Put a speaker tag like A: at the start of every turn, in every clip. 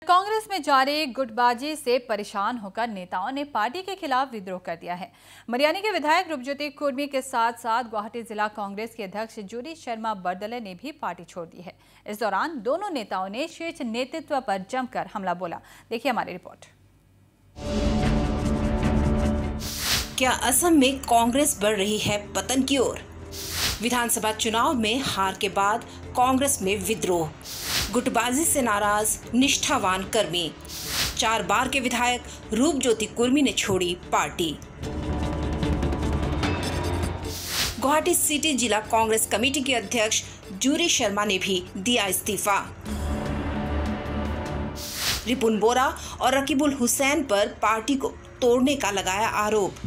A: कांग्रेस में जारी गुटबाजी से परेशान होकर नेताओं ने पार्टी के खिलाफ विद्रोह कर दिया है। मरियानी के विधायक रूपज्योति कुर्मी के साथ साथ गुवाहाटी जिला कांग्रेस के अध्यक्ष जूरी शर्मा बरदले ने भी पार्टी छोड़ दी है। इस दौरान दोनों नेताओं ने शीर्ष नेतृत्व पर जमकर हमला बोला। देखिए हमारी रिपोर्ट।
B: क्या असम में कांग्रेस बढ़ रही है पतन की ओर? विधानसभा चुनाव में हार के बाद कांग्रेस में विद्रोह, गुटबाजी से नाराज निष्ठावान कर्मी, 4 बार के विधायक रूपज्योति कुर्मी ने छोड़ी पार्टी। गुवाहाटी सिटी जिला कांग्रेस कमेटी के अध्यक्ष जूरी शर्मा ने भी दिया इस्तीफा। रिपुन बोरा और रकीबुल हुसैन पर पार्टी को तोड़ने का लगाया आरोप।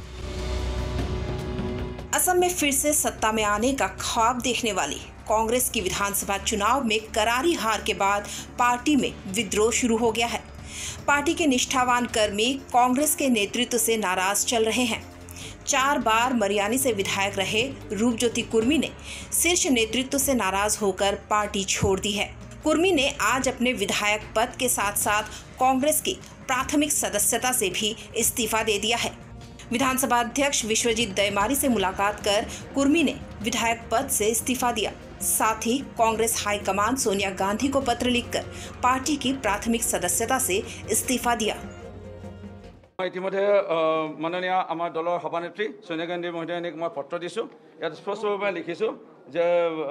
B: असम में फिर से सत्ता में आने का ख्वाब देखने वाली कांग्रेस की विधानसभा चुनाव में करारी हार के बाद पार्टी में विद्रोह शुरू हो गया है। पार्टी के निष्ठावान कर्मी कांग्रेस के नेतृत्व से नाराज चल रहे हैं। 4 बार मरियानी से विधायक रहे रूपज्योति कुर्मी ने शीर्ष नेतृत्व से नाराज होकर पार्टी छोड़ दी है। कुर्मी ने आज अपने विधायक पद के साथ साथ कांग्रेस की प्राथमिक सदस्यता से भी इस्तीफा दे दिया है। विधानसभा अध्यक्ष विश्वजीत दयमारी से मुलाकात कर कुर्मी ने विधायक पद से इस्तीफा दिया। साथ ही कांग्रेस हाईकमान सोनिया गांधी को पत्र लिखकर पार्टी की प्राथमिक सदस्यता से इस्तीफा दिया।
C: ইতিমধ্যে মাননীয় আমাৰ দলৰ সভানেত্ৰী সোনিয়া গান্ধী মহোদয়ানীক মই পত্ৰ দিছোঁ। ইয়াত স্পষ্টভাৱে লিখিছোঁ যে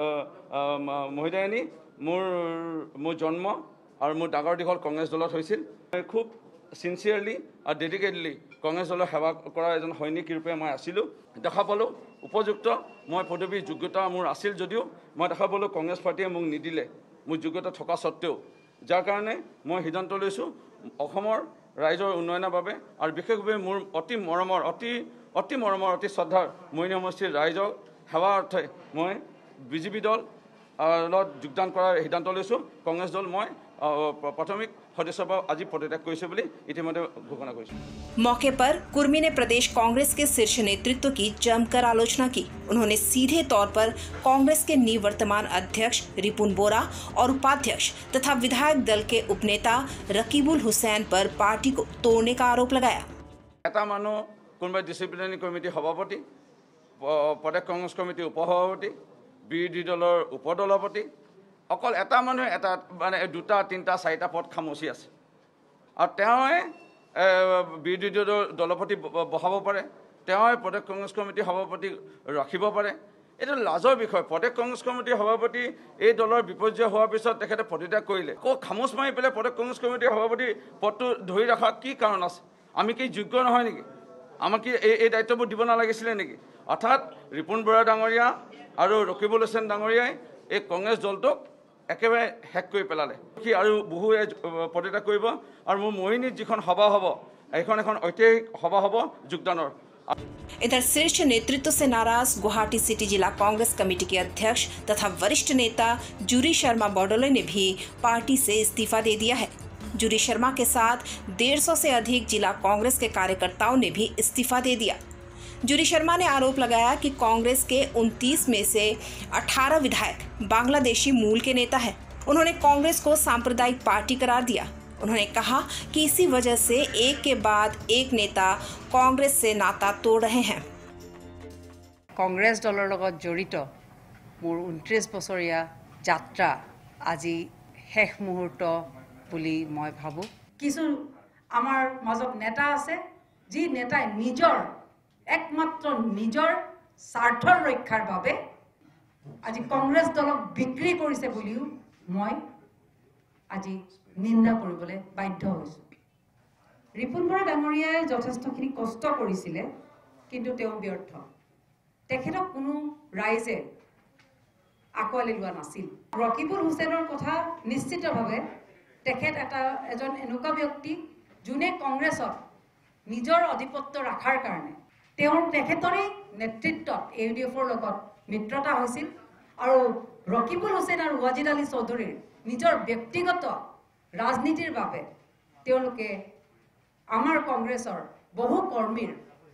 C: মহোদয়ানী মোৰ জন্ম আৰু মোৰ ডাঙৰ দীঘল কংগ্ৰেছ দলত হৈছিল। খুব সিনচিয়াৰলি আৰু ডেডিকেটলি কংগ্ৰেছ দলৰ সেৱা কৰা এজন সৈনিক ৰূপে মই আছিলোঁ। দেখা পালোঁ উপযুক্ত মই পদবীৰ যোগ্যতা মোৰ আছিল যদিও মই দেখা পালোঁ কংগ্ৰেছ পাৰ্টিয়ে মোক নিদিলে মোৰ যোগ্যতা থকা সত্ত্বেও, যাৰ কাৰণে মই সিদ্ধান্ত লৈছোঁ অসমৰ ৰাইজৰ উন্নয়নৰ বাবে আৰু বিশেষভাৱে মোৰ অতি মৰমৰ অতি শ্ৰদ্ধাৰ মৰিয়নি সমষ্টিৰ ৰাইজক সেৱাৰ অৰ্থে মই বিজেপি দলত যোগদান কৰাৰ সিদ্ধান্ত লৈছোঁ। কংগ্ৰেছ দল মই प्राथमिक सदस्य आज पदत्याग कर इतिमध्य घोषणा कर।
B: मौके पर कुर्मी ने प्रदेश कांग्रेस के शीर्ष नेतृत्व की जमकर आलोचना की। उन्होंने सीधे तौर पर कांग्रेस के निवर्तमान अध्यक्ष रिपुन बोरा और उपाध्यक्ष तथा विधायक दल के उपनेता रकीबुल हुसैन पर पार्टी को तोड़ने का आरोप लगाया।
C: এটা মানুহ কোনোবা ডিসিপ্লিনারি কমিটি সভাপতি, প্ৰদেশ কংগ্ৰেছ কমিটি উপসভাপতি, বিৰোধী দলৰ উপদলপতি, অকল এটা মানুহে এটা মানে 2, 3, 4টা পদ খামচি আছে আৰু তেওঁৱে বিৰোধী দলপতি বহাব পাৰে, তেওঁৱে প্ৰদেশ কংগ্ৰেছ কমিটি সভাপতি ৰাখিব পাৰে। এইটো লাজৰ বিষয়। প্ৰদেশ কংগ্ৰেছ কমিটি সভাপতি এই দলৰ বিপৰ্যয় হোৱাৰ পিছত তেখেতে পদত্যাগ কৰিলে। খামোচ মাৰি পেলাই প্ৰদেশ কংগ্ৰেছ কমিটি সভাপতি পদটো ধৰি ৰখা কি কাৰণ আছে? আমি কি যোগ্য নহয় নেকি? আমাক কি এই দায়িত্ববোৰ দিব নালাগিছিলে নেকি? অৰ্থাৎ ৰিপুন বৰা ডাঙৰীয়া আৰু ৰকিবুল হুছেইন ডাঙৰীয়াই এই কংগ্ৰেছ দলটোক একেবাৰে হেক কৰি পেলালে। কি আৰু বহুৱে পদত্যাগ কৰিব আৰু মোৰ মৰিয়নিত যিখন সভা হ'ব এখন ঐতিহাসিক সভা হ'ব যোগদানৰ।
B: इधर शीर्ष नेतृत्व से नाराज गुवाहाटी सिटी जिला कांग्रेस कमेटी के अध्यक्ष तथा वरिष्ठ नेता जूरी शर्मा बरदले ने भी पार्टी से इस्तीफा दे दिया है। जूरी शर्मा के साथ 150 से अधिक जिला कांग्रेस के कार्यकर्ताओं ने भी इस्तीफा दे दिया। जूरी शर्मा ने आरोप लगाया कि कांग्रेस के 29 में से 18 विधायक बांग्लादेशी मूल के नेता हैं। उन्होंने कांग्रेस को सांप्रदायिक पार्टी करार दिया। उन्होंने कहा कि इसी वजह से एक के बाद एक नेता कांग्रेस से नाता तोड़ रहे हैं।
D: कांग्रेस दলৰ লগত জড়িত মোৰ 29 বছৰীয়া যাত্ৰা আজি শেষ মুহূৰ্ত বুলি মই ভাবো।
E: কিছু আমাৰ মাজত নেতা আছে যি নেতাই একমাত্ৰ নিজৰ স্বাৰ্থৰ ৰক্ষাৰ বাবে আজি কংগ্ৰেছ দলক বিক্ৰী কৰিছে বুলিও মই আজি নিন্দা কৰিবলৈ বাধ্য হৈছোঁ। ৰিপুন বৰা ডাঙৰীয়াই যথেষ্টখিনি কষ্ট কৰিছিলে, কিন্তু তেওঁ ব্যৰ্থ। তেখেতক কোনো ৰাইজে আকোৱালি লোৱা নাছিল। ৰকিবুল হুছেইনৰ কথা নিশ্চিতভাৱে তেখেত এজন এনেকুৱা ব্যক্তি যোনে কংগ্ৰেছত নিজৰ আধিপত্য ৰখাৰ কাৰণে তেখেতৰে নেতৃত্বত AUDFৰ লগত মিত্ৰতা হৈছিল আৰু ৰকিবুল হুছেইন আৰু ৱাজিদ আলী চৌধুৰীৰ নিজৰ ব্যক্তিগত ৰাজনীতিৰ বাবে তেওঁলোকে আমাৰ কংগ্ৰেছৰ বহু কৰ্মীৰ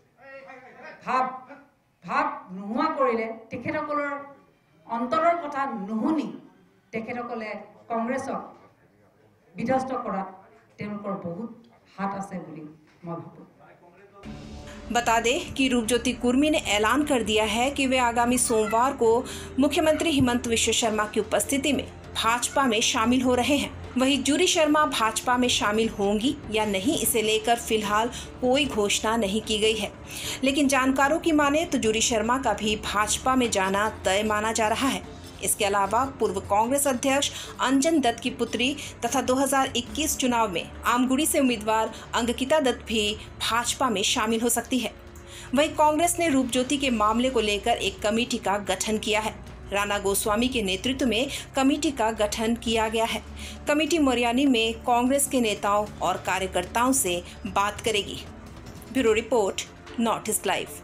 E: ভাৱ নোহোৱা কৰিলে। তেখেতসকলৰ অন্তৰৰ কথা নুশুনি তেখেতসকলে কংগ্ৰেছক বিধ্বস্ত কৰাত তেওঁলোকৰ বহুত হাত আছে বুলি মই ভাবোঁ।
B: बता दें कि रूपज्योति कुर्मी ने ऐलान कर दिया है कि वे आगामी सोमवार को मुख्यमंत्री हिमंत विश्व शर्मा की उपस्थिति में भाजपा में शामिल हो रहे हैं। वहीं जूरी शर्मा भाजपा में शामिल होंगी या नहीं, इसे लेकर फिलहाल कोई घोषणा नहीं की गई है। लेकिन जानकारों की माने तो जूरी शर्मा का भी भाजपा में जाना तय माना जा रहा है। इसके अलावा पूर्व कांग्रेस अध्यक्ष अंजन दत्त की पुत्री तथा 2021 चुनाव में आमगुड़ी से उम्मीदवार अंकिता दत्त भी भाजपा में शामिल हो सकती है। वहीं कांग्रेस ने रूपज्योति के मामले को लेकर एक कमेटी का गठन किया है। राणा गोस्वामी के नेतृत्व में कमेटी का गठन किया गया है। कमेटी मोरियानी में कांग्रेस के नेताओं और कार्यकर्ताओं से बात करेगी। Bureau report, North East live.